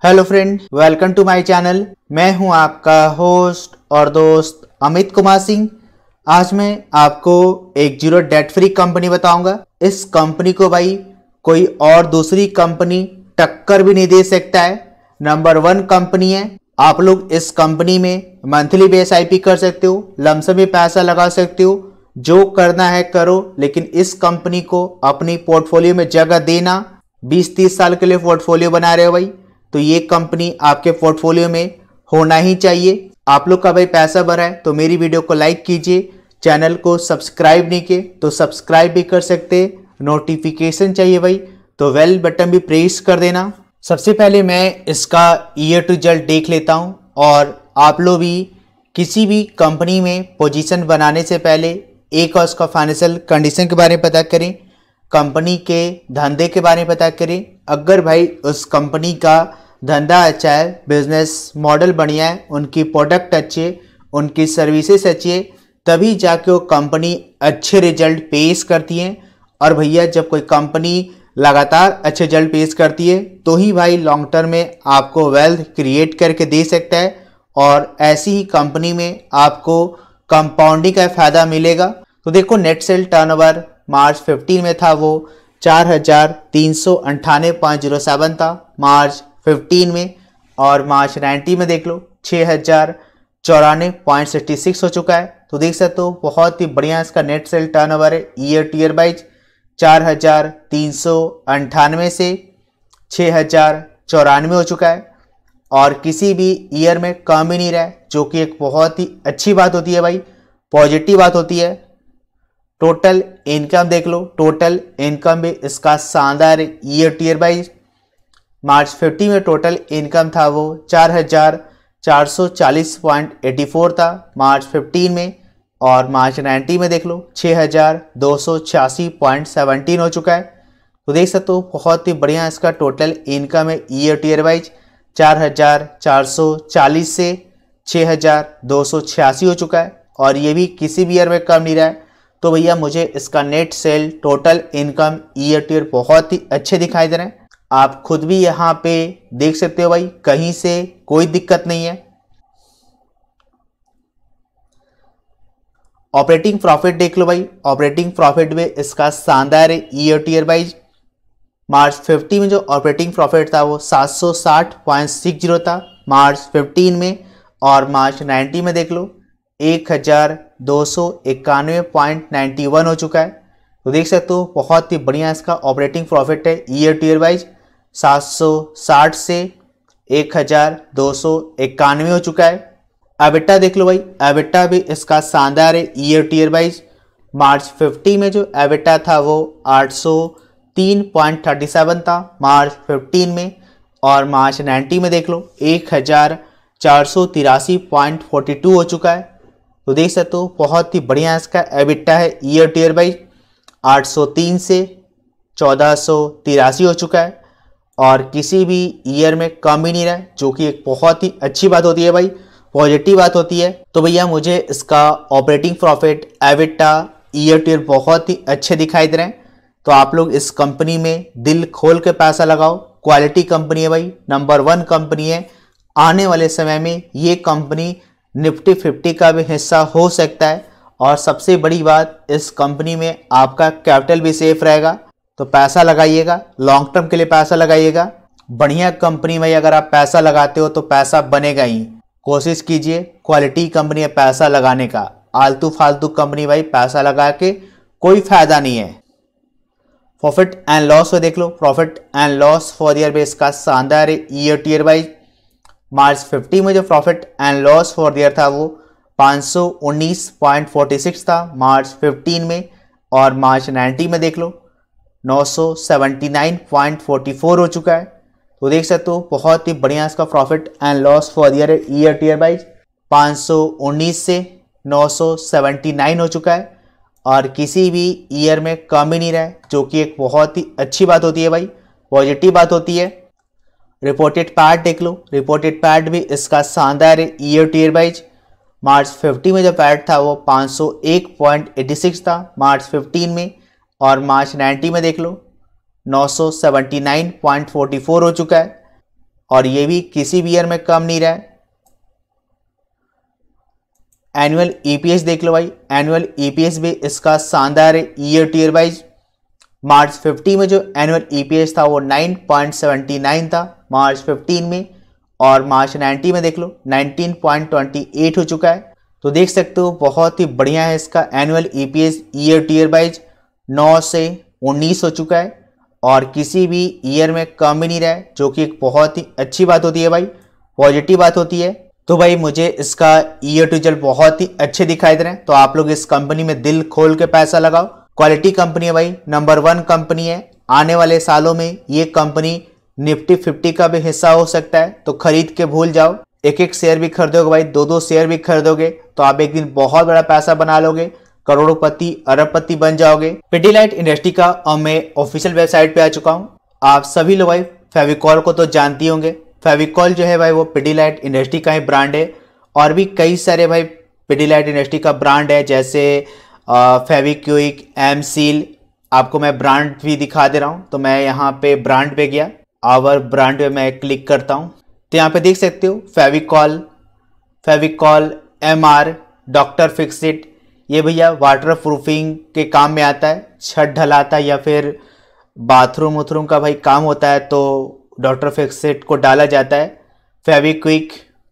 Hello friend, welcome to my channel. मैं हूं आपका होस्ट और दोस्त अमित कुमार सिंह। आज मैं आपको एक जीरो डेट फ्री कंपनी बताऊंगा। इस कंपनी को भाई कोई और दूसरी कंपनी टक्कर भी नहीं दे सकता है। नंबर 1 कंपनी है। आप लोग इस कंपनी में मंथली बेस आईपी कर सकते हो, लमसम में पैसा लगा सकते हो, जो करना है करो, लेकिन इस कंपनी को अपनी पोर्टफोलियो में जगह देना। 20-30 साल के लिए पोर्टफोलियो बना रहे हो भाई, तो ये कंपनी आपके पोर्टफोलियो में होना ही चाहिए। आप लोग का भाई पैसा भरा है तो मेरी वीडियो को लाइक कीजिए। चैनल को सब्सक्राइब नहीं किए तो सब्सक्राइब भी कर सकते। नोटिफिकेशन चाहिए भाई तो बेल बटन भी प्रेस कर देना। सबसे पहले मैं इसका ईयर टू रिजल्ट देख लेता हूँ, और आप लोग भी किसी भी कंपनी में पोजीशन बनाने से पहले एक और उसका फाइनेंशियल कंडीशन के बारे में पता करें, कंपनी के धंधे के बारे में पता करें। अगर भाई उस कंपनी का धंधा अच्छा है, बिजनेस मॉडल बढ़िया है, उनकी प्रोडक्ट अच्छी है, उनकी सर्विसेज अच्छी है, तभी जाके वो कंपनी अच्छे रिजल्ट पेश करती है। और भैया जब कोई कंपनी लगातार अच्छे रिजल्ट पेश करती है तो ही भाई लॉन्ग टर्म में आपको वेल्थ क्रिएट करके दे सकता है, और ऐसी ही कंपनी में आपको कंपाउंडिंग का फ़ायदा मिलेगा। तो देखो, नेट सेल टर्नओवर मार्च 15 में था वो 4,398.07 था मार्च 15 में, और मार्च 19 में देख लो 6,094.66 हो चुका है। तो देख सकते हो बहुत ही बढ़िया इसका नेट सेल टर्नओवर है। ईयर टू ईयर वाइज 4,398 से 6,094 हो चुका है, और किसी भी ईयर में कम ही नहीं रहा है, जो कि एक बहुत ही अच्छी बात होती है भाई, पॉजिटिव बात होती है। टोटल इनकम देख लो, टोटल इनकम भी इसका शानदार year to year wise March 50 में टोटल इनकम था वो 4,440.84 था मार्च 15 में, और मार्च 90 में देख लो 6,286.17 हो चुका है। तो देख सकते हो बहुत ही बढ़िया इसका टोटल इनकम है। ईयर टू ईयर वाइज 4,440 से 6,286 हो चुका है, और ये भी किसी भी ईयर में कम नहीं रहा है। तो भैया मुझे इसका net sale total income year to year बहुत ही अच्छे दिखाई दे रहे हैं। आप खुद भी यहाँ पे देख सकते हो भाई, कहीं से कोई दिक्कत नहीं है। ऑपरेटिंग प्रॉफिट देख लो भाई, ऑपरेटिंग प्रॉफिट में इसका शानदार है। Year to year wise March 50 में जो ऑपरेटिंग प्रॉफिट था वो 760.60 था मार्च 15 में, और मार्च 90 में देख लो 1,291.91 हो चुका है। तो देख सकते हो बहुत ही बढ़िया इसका ऑपरेटिंग प्रॉफिट है। ईयर टू ईयर वाइज 760 से 1,291 हो चुका है। एबिटा देख लो भाई, एबिटा भी इसका शानदार है। Year to year wise March 50 में जो एबिटा था वो 803.37 था मार्च 15 में, और मार्च 90 में देख लो 1,483.42 हो चुका है। तो देख सकते हो बहुत ही बढ़िया इसका एबिटा है। ईयर टू ईयर वाइज 803 से 1,483 हो चुका है, और किसी भी ईयर में कम ही नहीं रहा है, जो कि एक बहुत ही अच्छी बात होती है भाई, पॉजिटिव बात होती है। तो भैया मुझे इसका operating profit, EBITDA, year to year बहुत ही अच्छे दिखाई दे रहे हैं। तो आप लोग इस कंपनी में दिल खोल के पैसा लगाओ। क्वालिटी कंपनी है भाई, नंबर 1 कंपनी है। आने वाले समय में ये कंपनी निफ्टी 50 का भी हिस्सा हो सकता है, और सबसे बड़ी बात, इस कंपनी में आपका कैपिटल भी सेफ रहेगा। तो पैसा लगाइएगा, लॉन्ग टर्म के लिए पैसा लगाइएगा। बढ़िया कंपनी में अगर आप पैसा लगाते हो तो पैसा बनेगा ही। कोशिश कीजिए क्वालिटी कंपनी में पैसा लगाने का। आलतू फालतू कंपनी भाई पैसा लगा के कोई फायदा नहीं है। प्रॉफिट एंड लॉस को देख लो, profit and loss for year base का शानदार है। Year to year wise March 50 में जो profit and loss for year था वो 519.46 था मार्च 15 में, और मार्च 90 में देख लो 979.44 हो चुका है। तो देख सकते हो बहुत ही बढ़िया इसका profit and loss for year है। ईयर टू ईयर वाइज 519 से 979 हो चुका है, और किसी भी ईयर में कम ही नहीं रहा है, जो कि एक बहुत ही अच्छी बात होती है भाई, पॉजिटिव बात होती है। रिपोर्टेड पैट देख लो, रिपोर्टेड पैट भी इसका शानदार है। Year to year wise March 50 में जो पैट था वो 501.86 था मार्च 15 में, और मार्च 90 में देख लो 979.44 हो चुका है। और ये भी किसी भी ईयर में कम नहीं रहा है। एनुअल ईपीएस देख लो भाई, एनुअल ईपीएस भी इसका शानदार है year to year wise. March 50 में जो एनुअल ईपीएस था वो 9.79 था मार्च 15 में, और मार्च 90 में देख लो 19.28 हो चुका है। तो देख सकते हो बहुत ही बढ़िया है इसका annual EPS year to year wise, 9 से 19 हो चुका है और किसी भी ईयर में कम ही नहीं रहा है, जो कि एक बहुत ही अच्छी बात होती है भाई, पॉजिटिव बात होती है। तो भाई मुझे इसका ईयर टू रिजल्ट बहुत ही अच्छे दिखाई दे रहे हैं, तो आप लोग इस कंपनी में दिल खोल के पैसा लगाओ। क्वालिटी कंपनी है भाई, नंबर 1 कंपनी है। आने वाले सालों में ये कंपनी निफ्टी 50 का भी हिस्सा हो सकता है, तो खरीद के भूल जाओ। एक एक शेयर भी खरीदोगे भाई, 2-2 शेयर भी खरीदोगे तो आप एक दिन बहुत बड़ा पैसा बना लोगे, करोड़पति अरबपति बन जाओगे। पिडीलाइट इंडस्ट्री का और मैं ऑफिशियल वेबसाइट पे आ चुका हूँ। आप सभी लोग भाई फेविकॉल को तो जानती होंगे। फेविकॉल जो है भाई वो पिडीलाइट इंडस्ट्री का ही ब्रांड है, और भी कई सारे भाई पिडीलाइट इंडस्ट्री का ब्रांड है, जैसे फेविक्विक, एम सील। आपको मैं ब्रांड भी दिखा दे रहा हूँ। तो मैं यहाँ पे ब्रांड पे गया, आवर ब्रांड पे मैं क्लिक करता हूँ, तो यहाँ पे देख सकते हो Fevicol, Fevicol MR, doctor Fixit. ये भैया वाटर प्रूफिंग के काम में आता है, छत ढलाता है या फिर बाथरूम उथरूम का भाई काम होता है तो डॉक्टर फिक्सिट को डाला जाता है। फेविक्विक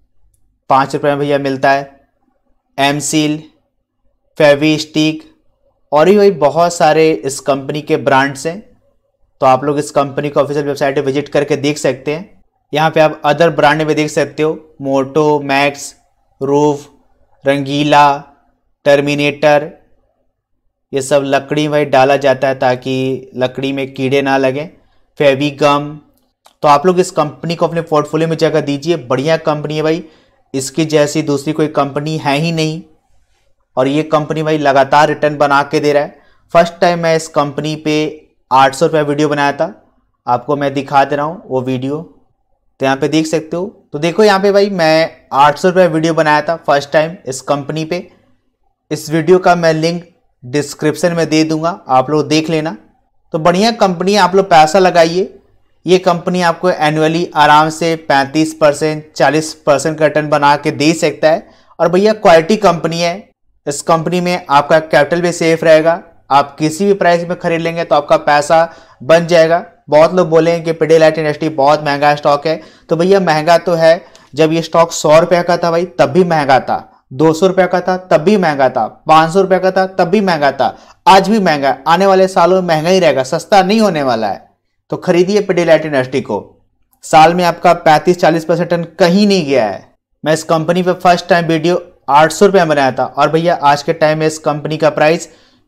5 रुपये में भैया मिलता है। एम सील, फेवी स्टिक, और भी भाई बहुत सारे इस कंपनी के ब्रांड्स हैं। तो आप लोग इस कंपनी को ऑफिशियल वेबसाइट पे विजिट करके देख सकते हैं। यहाँ पे आप अदर ब्रांड में देख सकते हो, Moto, Max, Roff, Rangeela, Terminator. ये सब लकड़ी में डाला जाता है ताकि लकड़ी में कीड़े ना लगें। फेविगम। तो आप लोग इस कंपनी को अपने पोर्टफोलियो में जगह दीजिए, बढ़िया कंपनी है भाई, इसकी जैसी दूसरी कोई कंपनी है ही नहीं। और ये कंपनी भाई लगातार रिटर्न बना के दे रहा है। फर्स्ट टाइम मैं इस कंपनी पे 800 रुपये वीडियो बनाया था, आपको मैं दिखा दे रहा हूँ वो वीडियो, तो यहाँ पे देख सकते हो। तो देखो यहाँ पे भाई मैं 800 रुपये वीडियो बनाया था फर्स्ट टाइम इस कंपनी पे। इस वीडियो का मैं लिंक डिस्क्रिप्शन में दे दूंगा, आप लोग देख लेना। तो बढ़िया कंपनी है, आप लोग पैसा लगाइए। ये कंपनी आपको एनुअली आराम से 35%, 40% का रिटर्न बना के दे सकता है। और भैया क्वालिटी कंपनी है, इस कंपनी में आपका कैपिटल भी सेफ रहेगा। आप किसी भी प्राइस में खरीद लेंगे तो आपका पैसा बन जाएगा। बहुत लोग बोलेंगे कि पिडीलाइट इंडस्ट्री बहुत महंगा स्टॉक है, तो भैया महंगा तो है। जब ये स्टॉक 100 रुपये का था भाई तब भी महंगा था, 200 रुपये का था तब भी महंगा था, 500 रुपये का था तब भी महंगा था, आज भी महंगा है, आने वाले सालों में महंगा ही रहेगा, सस्ता नहीं होने वाला है। तो खरीदिए पिडीलाइट इंडस्ट्री को, साल में आपका 35-40% रिटर्न कहीं नहीं गया है। मैं इस कंपनी पे फर्स्ट टाइम वीडियो 800 रुपये में बनाया था, और भैया आज के टाइम में इस कंपनी का प्राइस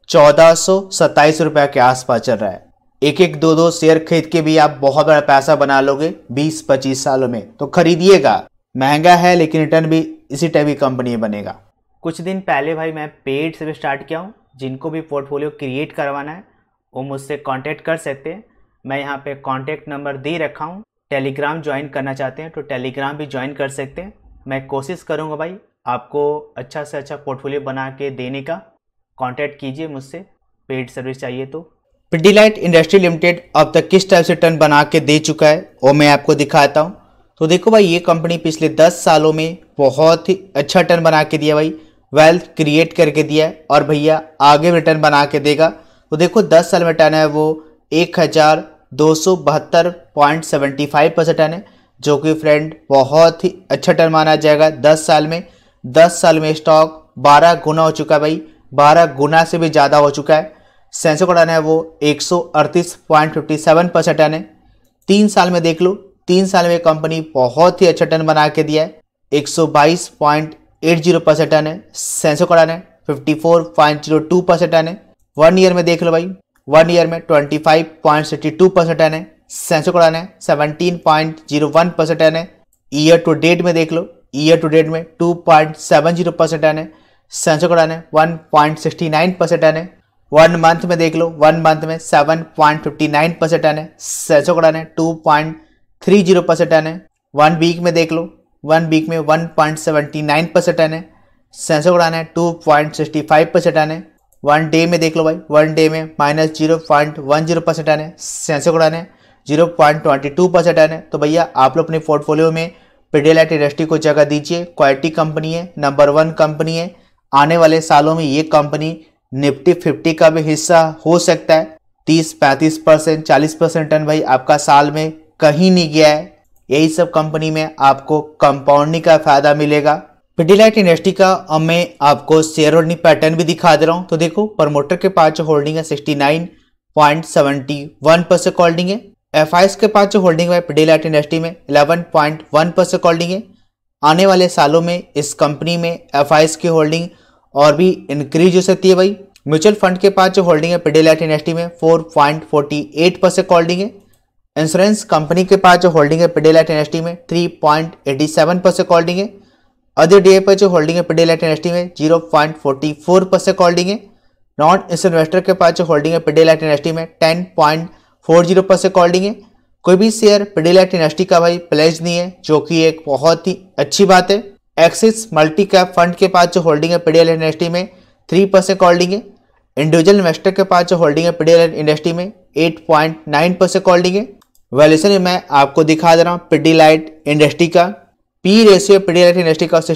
1427 रुपये के आसपास चल रहा है। एक एक 2-2 शेयर खरीद के भी आप बहुत बड़ा पैसा बना लोगे 20-25 सालों में। तो खरीदिएगा, महंगा है लेकिन रिटर्न भी इसी टाइप की कंपनी में बनेगा। कुछ दिन पहले भाई मैं पेड से भी स्टार्ट किया हूँ, जिनको भी पोर्टफोलियो क्रिएट करवाना है वो मुझसे कांटेक्ट कर सकते हैं। मैं यहाँ पे कांटेक्ट नंबर दे रखा हूँ। टेलीग्राम ज्वाइन करना चाहते हैं तो टेलीग्राम भी ज्वाइन कर सकते हैं। मैं कोशिश करूँगा भाई आपको अच्छा से अच्छा पोर्टफोलियो बना के देने का। कांटेक्ट कीजिए मुझसे, पेड सर्विस चाहिए तो। पिडीलाइट इंडस्ट्री लिमिटेड अब तक किस टाइप से टर्न बना के दे चुका है वो मैं आपको दिखाता हूँ। तो देखो भाई ये कंपनी पिछले 10 सालों में बहुत ही अच्छा टर्न बना के दिया भाई, वेल्थ क्रिएट करके दिया है, और भैया आगे भी रिटर्न बना के देगा। तो देखो 10 साल में टर्न है वो 1272.75% टर्न है, जो कि फ्रेंड बहुत ही अच्छा टर्न माना जाएगा 10 साल में। 10 साल में स्टॉक 12 गुना हो चुका है भाई, 12 गुना से भी ज़्यादा हो चुका है। सेंसेक्स का टर्न है वो 138.57% टर्न है। 3 साल में देख लो, 3 साल में कंपनी बहुत ही अच्छा टर्न बना के दिया है, 122.80% टर्न है। सेंसेक्स का टर्न है 54.02% टर्न है। 1 ईयर में देख लो भाई, 1 ईयर में 25.62% टर्न है। सेंसेक्स का टर्न है 17.01% टर्न है। ईयर टू डेट में देख लो, ईयर टू डेट में 2.70% टर्न है। सेंसेक्स का टर्न है 1.69% टर्न है। 1 मंथ में देख लो, 1 मंथ में 7.59% टर्न है। सेंसेक्स का टर्न है 2.30% टर्न है। 1 वीक में देख लो, 1 वीक में 1.79% टर्न है। सेंसेक्स का टर्न है 2.65% टर्न है। 1 डे में देख लो भाई, 1 डे में -0.10% टर्न है। सेंसेक्स का टर्न है 0.22% है। तो भैया आप लोग अपने पोर्टफोलियो में पिडिलाइट इंडस्ट्री को जगह दीजिए। क्वालिटी कंपनी है, नंबर 1 कंपनी है। आने वाले सालों में ये कंपनी निफ्टी 50 का भी हिस्सा हो सकता है। 30-35%, 40% रिटर्न भाई आपका साल में कहीं नहीं गया है। यही सब कंपनी में आपको कंपाउंडिंग का फायदा मिलेगा। पिडिलाइट इंडस्ट्री का अब मैं आपको शेयर होल्डिंग पैटर्न भी दिखा दे रहा हूं। तो देखो, प्रमोटर के पास जो होल्डिंग है 69.71% होल्डिंग है। एफआईएस के पास जो होल्डिंग है पिडिलाइट इंडस्ट्री में 11.1% होल्डिंग है। आने वाले सालों में इस कंपनी में एफआईएस की होल्डिंग और भी इंक्रीज हो सकती है भाई। म्यूचुअल फंड के पास जो होल्डिंग है पिडिलाइट इंडस्ट्री में 4.48% होल्डिंग है। इंश्योरेंस कंपनी के पास जो होल्डिंग है पिडिलाइट इंडस्ट्री में 3.87% होल्डिंग है। अदर डे पर जो होल्डिंग है पिडिलाइट इंडस्ट्री में 0.44% होल्डिंग है। नॉन इन्वेस्टर के पास जो होल्डिंग है पिडिलाइट इंडस्ट्री में 10.40% होल्डिंग है। कोई भी शेयर पिडिलाइट इंडस्ट्री का भाई प्लेज नहीं है, जो कि एक बहुत ही अच्छी बात है। एक्सिस मल्टी कैप फंड के पास जो होल्डिंग है पिडिलाइट इंडस्ट्री में 3% होल्डिंग है। इंडिविजुअल इन्वेस्टर के पास जो होल्डिंग है पिडिलाइट इंडस्ट्री में 8.9% होल्डिंग है। वैल्यूएशन में मैं आपको दिखा दे रहा हूँ पिडिलाइट इंडस्ट्री का पी रेशियो पिडिलाइट इंडस्ट्री का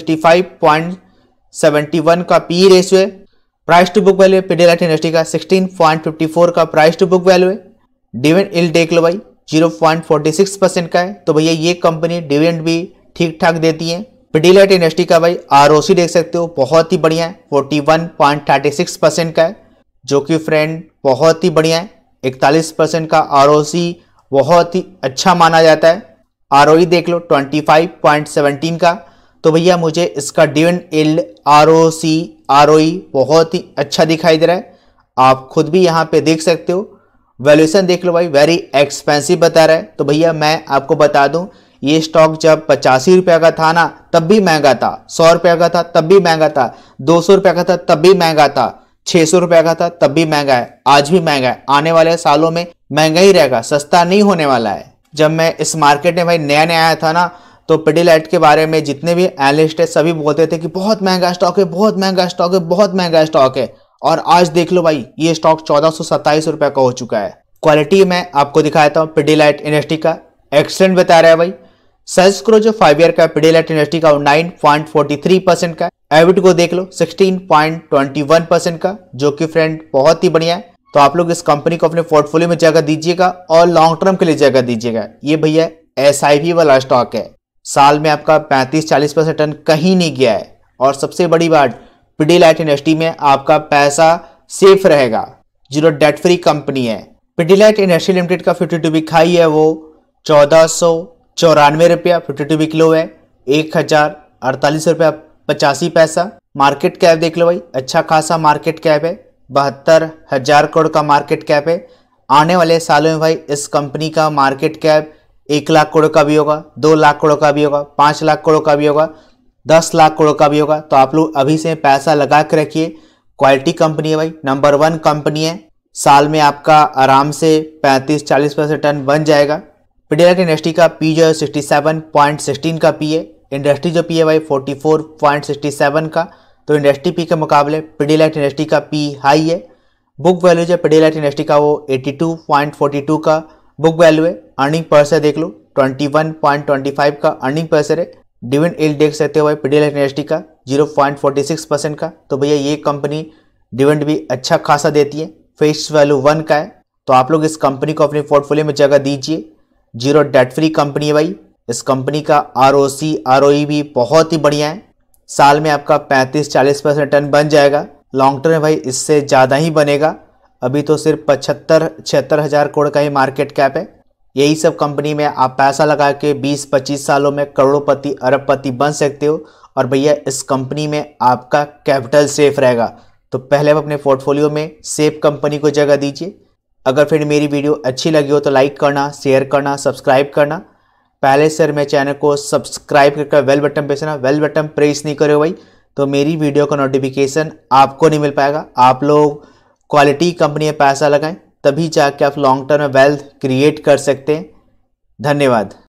65.71 का पी रेशियो है। Price to book value Pidilite industry का 16.54 का प्राइस टू बुक वैल्यू है। डिविडेंड यील्ड देख लो भाई 0.46% का है। तो भैया ये कंपनी डिविडेंड भी ठीक ठाक देती है। पिडिलाइट इंडस्ट्री का भाई आरओसी देख सकते हो, बहुत ही बढ़िया है, 41.36% का है, जो कि फ्रेंड बहुत ही बढ़िया है। 41% का आरओसी बहुत ही अच्छा माना जाता है। आरओई देख लो 25.17 का। तो भैया मुझे इसका डिविडेंड यील्ड, आरओसी, आरओई बहुत ही अच्छा दिखाई दे रहा है। आप खुद भी यहाँ पे देख सकते हो। वैल्यूएशन देख लो भाई, वेरी एक्सपेंसिव बता रहा है। तो भैया मैं आपको बता दूं, ये स्टॉक जब 85 रुपये का था ना तब भी महंगा था, 100 रुपये का था तब भी महंगा था, 200 रुपये का था तब भी महंगा था, 600 रुपये का था तब भी महंगा है, आज भी महंगा है, आने वाले सालों में महंगा ही रहेगा, सस्ता नहीं होने वाला है। जब मैं इस मार्केट में भाई नया नया आया था ना, तो पिडिलाइट के बारे में जितने भी एनालिस्ट है सभी बोलते थे कि बहुत महंगा स्टॉक है, बहुत महंगा स्टॉक है, बहुत महंगा स्टॉक है। और आज देख लो भाई, ये स्टॉक 1427 रुपये का हो चुका है। क्वालिटी मैं आपको दिखाता हूँ पिडिलाइट इंडस्ट्री का, एक्सलेंट बता रहा है भाई। सेल्स ग्रोथ जो 5 ईयर का पिडिलाइट इंडस्ट्री का 9.43% का है। एबिट को देख लो 16.21% का, जो कि फ्रेंड बहुत ही बढ़िया है। तो आप लोग इस कंपनी को अपने पोर्टफोलियो में जगह दीजिएगा और लॉन्ग टर्म के लिए जगह दीजिएगा। ये भैया एसआईपी वाला स्टॉक है, साल में आपका 35-40% रिटर्न कहीं नहीं गया है। और सबसे बड़ी बात, पिडिलाइट इंडस्ट्री में आपका पैसा सेफ रहेगा, जीरो डेट फ्री कंपनी है। पिडिलाइट इंडस्ट्री लिमिटेड का 52 वीक हाई है वो 1494 रुपया 52 वीक लो है 1048 रुपया 85 पैसा। मार्केट कैप देख लो भाई, अच्छा खासा मार्केट कैप है, 72,000 करोड़ का मार्केट कैप है। आने वाले सालों में भाई इस कंपनी का मार्केट कैप 1 लाख करोड़ का भी होगा, 2 लाख करोड़ का भी होगा, 5 लाख करोड़ का भी होगा, 10 लाख करोड़ का भी होगा। तो आप लोग अभी से पैसा लगा के रखिए। क्वालिटी कंपनी है भाई, नंबर 1 कंपनी है, साल में आपका आराम से 35-40% रिटर्न बन जाएगा। पिडिलाइट इंडस्ट्री का पी जो है 67.16 का पी है, इंडस्ट्री जो पी है भाई 44.67 का। तो इंडस्ट्री पी के मुकाबले पिडिलाइट इंडस्ट्री का पी हाई है। बुक वैल्यू जो पिडिलाइट इंडस्ट्री का वो 82.42 का बुक वैल्यू है। अर्निंग पर शेयर देख लो 21.25 का अर्निंग पर शेयर है। डिविडेंड यील्ड देख सकते हो भाई पिडिलाइट इंडस्ट्री का 0.46% का। तो भैया ये कंपनी डिविडेंड भी अच्छा खासा देती है, फेस वैल्यू 1 का है। तो आप लोग इस कंपनी को अपने पोर्टफोलियो में जगह दीजिए। जीरो डेट फ्री कंपनी है भाई। इस कंपनी का आरओसी, आरओई भी बहुत ही बढ़िया है, साल में आपका 35-40% रिटर्न बन जाएगा। लॉन्ग टर्म में भाई इससे ज़्यादा ही बनेगा। अभी तो सिर्फ 75-76 हज़ार करोड़ का ही मार्केट कैप है। यही सब कंपनी में आप पैसा लगा के 20-25 सालों में करोड़पति, अरबपति बन सकते हो। और भैया इस कंपनी में आपका कैपिटल सेफ रहेगा। तो पहले आप अपने पोर्टफोलियो में सेफ कंपनी को जगह दीजिए। अगर फिर मेरी वीडियो अच्छी लगी हो तो लाइक करना, शेयर करना, सब्सक्राइब करना। पहले से मेरे चैनल को सब्सक्राइब करके बेल बटन प्रेस करना। बेल बटन प्रेस नहीं करो भाई तो मेरी वीडियो का नोटिफिकेशन आपको नहीं मिल पाएगा। आप लोग क्वालिटी कंपनी में पैसा लगाएं, तभी जाके आप लॉन्ग टर्म में वेल्थ क्रिएट कर सकते हैं। धन्यवाद।